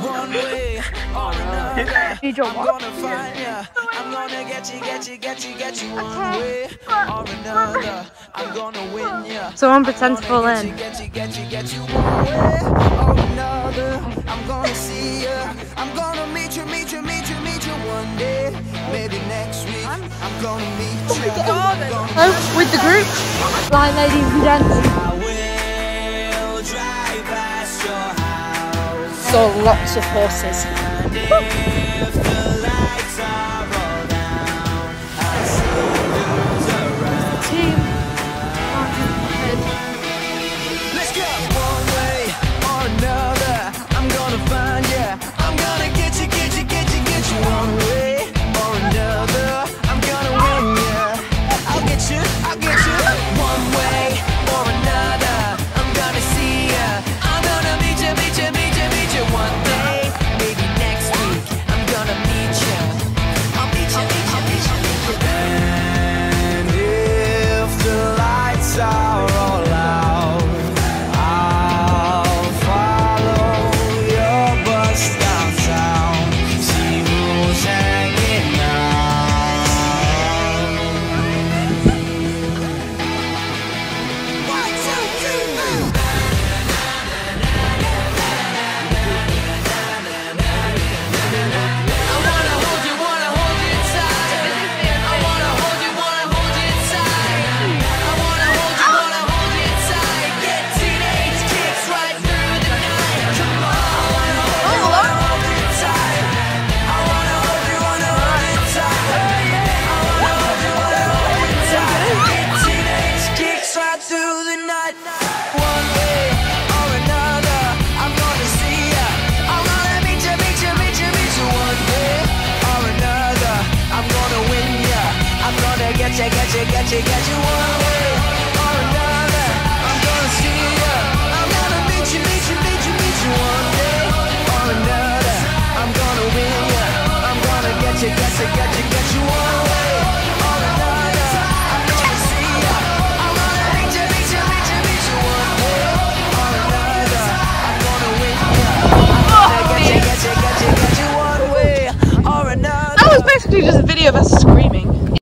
One way or another, I'm gonna find ya. I'm gonna get you one way or another. I'm gonna win ya. Someone pretend to fall in. Get you one way or another. I'm gonna see ya. I'm gonna meet you one day. Maybe next week. I'm gonna meet you. Oh, with the group. Blind ladies and gents. I will drive past your house. So lots of horses. If the lights are all down, I'll see who's around. Team. Let's go! One way or another, I'm gonna find ya. I'm gonna get you one way or another. I'm gonna win ya. I'll get you one way or another. I'm gonna see ya. I'm gonna meet you one day. Maybe next week. I'm gonna meet ya. I'll meet you. And if the lights are all out, I'll follow your bus downtown. See who's hanging out. 1, 2, 3. I wanna hold you tight. I wanna hold you tight. I wanna hold you tight. Get teenage kicks right through the night. Come on, I wanna hold you tight. I wanna hold you tight. I wanna hold you tight. Get teenage kicks right through the night. One way or another, I'm gonna see ya. I'm gonna meet you one way or another. I'm gonna win ya. I'm gonna get you one way or another. I'm gonna see ya. I'm gonna meet you one day or another. I'm gonna win ya. I'm gonna get you one way or another. I'm gonna see ya. I'm gonna meet you one day or another. I'm gonna win ya. I'm gonna get you one way or another. That was basically just a video of us screaming.